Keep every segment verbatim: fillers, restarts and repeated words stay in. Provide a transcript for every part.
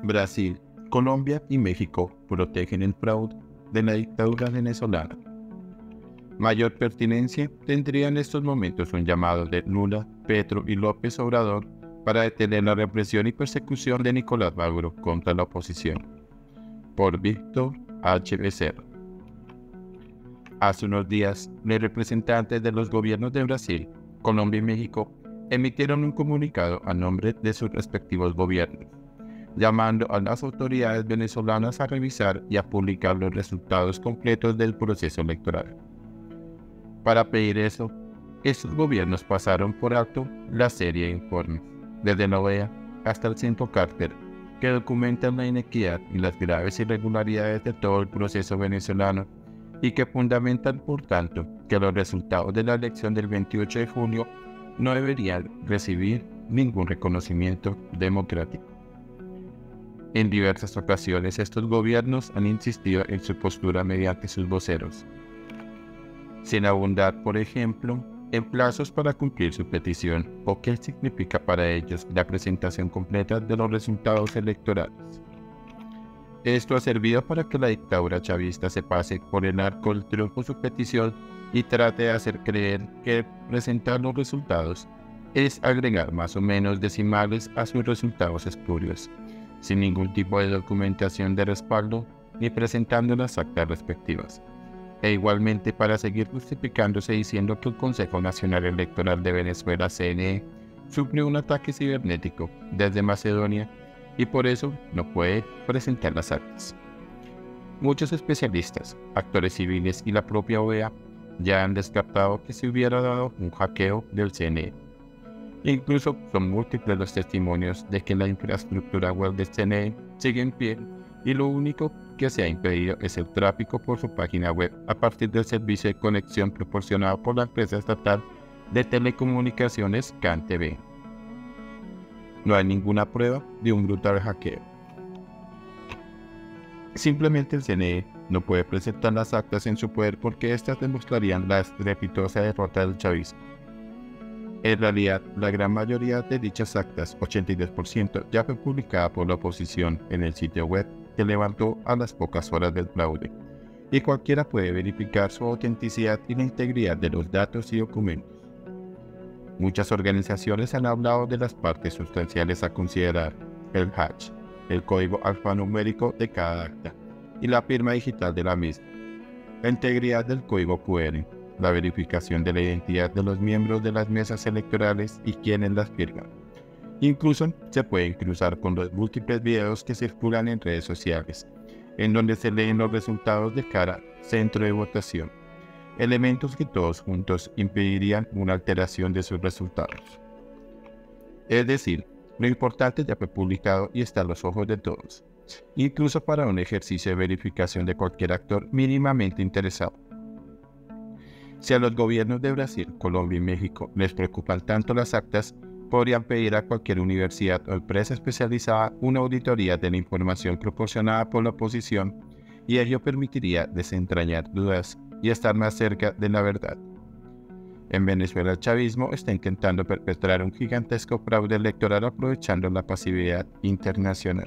Brasil, Colombia y México protegen el fraude de la dictadura venezolana. Mayor pertinencia tendría en estos momentos un llamado de Lula, Petro y López Obrador para detener la represión y persecución de Nicolás Maduro contra la oposición. Por Víctor H. Becerra. Hace unos días, los representantes de los gobiernos de Brasil, Colombia y México emitieron un comunicado a nombre de sus respectivos gobiernos, llamando a las autoridades venezolanas a revisar y a publicar los resultados completos del proceso electoral. Para pedir eso, estos gobiernos pasaron por alto la serie de informes, desde la O E A hasta el Centro Carter, que documentan la inequidad y las graves irregularidades de todo el proceso venezolano y que fundamentan, por tanto, que los resultados de la elección del veintiocho de junio no deberían recibir ningún reconocimiento democrático. En diversas ocasiones estos gobiernos han insistido en su postura mediante sus voceros, sin abundar, por ejemplo, en plazos para cumplir su petición o qué significa para ellos la presentación completa de los resultados electorales. Esto ha servido para que la dictadura chavista se pase por el arco del triunfo su petición y trate de hacer creer que presentar los resultados es agregar más o menos decimales a sus resultados espurios, sin ningún tipo de documentación de respaldo ni presentando las actas respectivas. E igualmente para seguir justificándose diciendo que el Consejo Nacional Electoral de Venezuela, C N E, sufrió un ataque cibernético desde Macedonia y por eso no puede presentar las actas. Muchos especialistas, actores civiles y la propia O E A ya han descartado que se hubiera dado un hackeo del C N E. Incluso son múltiples los testimonios de que la infraestructura web del C N E sigue en pie y lo único que se ha impedido es el tráfico por su página web a partir del servicio de conexión proporcionado por la empresa estatal de telecomunicaciones CanTV. No hay ninguna prueba de un brutal hackeo. Simplemente el C N E no puede presentar las actas en su poder porque éstas demostrarían la estrepitosa derrota del chavismo. En realidad, la gran mayoría de dichas actas, ochenta y dos por ciento, ya fue publicada por la oposición en el sitio web que levantó a las pocas horas del fraude, y cualquiera puede verificar su autenticidad y la integridad de los datos y documentos. Muchas organizaciones han hablado de las partes sustanciales a considerar: el hash, el código alfanumérico de cada acta y la firma digital de la misma, la integridad del código Q R, la verificación de la identidad de los miembros de las mesas electorales y quienes las firman. Incluso se pueden cruzar con los múltiples videos que circulan en redes sociales, en donde se leen los resultados de cada centro de votación, elementos que todos juntos impedirían una alteración de sus resultados. Es decir, lo importante ya fue publicado y está a los ojos de todos, incluso para un ejercicio de verificación de cualquier actor mínimamente interesado. Si a los gobiernos de Brasil, Colombia y México les preocupan tanto las actas, podrían pedir a cualquier universidad o empresa especializada una auditoría de la información proporcionada por la oposición, y ello permitiría desentrañar dudas y estar más cerca de la verdad. En Venezuela el chavismo está intentando perpetrar un gigantesco fraude electoral aprovechando la pasividad internacional.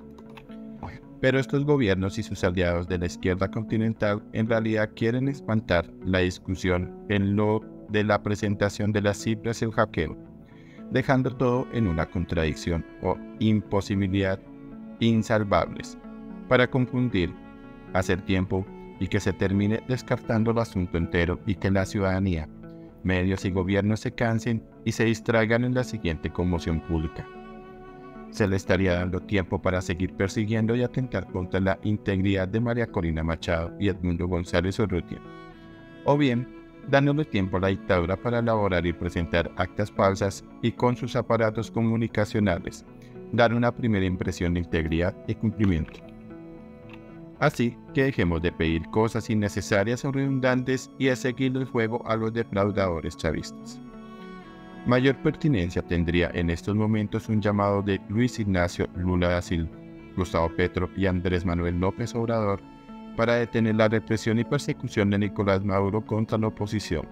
Pero estos gobiernos y sus aliados de la izquierda continental en realidad quieren espantar la discusión en lo de la presentación de las cifras y el hackeo, dejando todo en una contradicción o imposibilidad insalvables, para confundir, hacer tiempo y que se termine descartando el asunto entero y que la ciudadanía, medios y gobiernos se cansen y se distraigan en la siguiente conmoción pública. Se le estaría dando tiempo para seguir persiguiendo y atentar contra la integridad de María Corina Machado y Edmundo González Urrutia, o bien dándole tiempo a la dictadura para elaborar y presentar actas falsas y con sus aparatos comunicacionales dar una primera impresión de integridad y cumplimiento. Así que dejemos de pedir cosas innecesarias o redundantes y de seguir el juego a los defraudadores chavistas. Mayor pertinencia tendría en estos momentos un llamado de Luis Ignacio Lula da Silva, Gustavo Petro y Andrés Manuel López Obrador para detener la represión y persecución de Nicolás Maduro contra la oposición.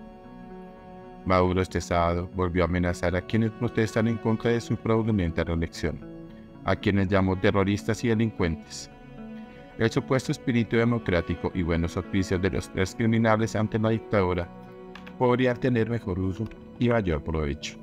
Maduro este sábado volvió a amenazar a quienes protestan en contra de su fraudulenta reelección, a quienes llamó terroristas y delincuentes. El supuesto espíritu democrático y buenos oficios de los tres criminales ante la dictadura podrían tener mejor uso y mayor provecho.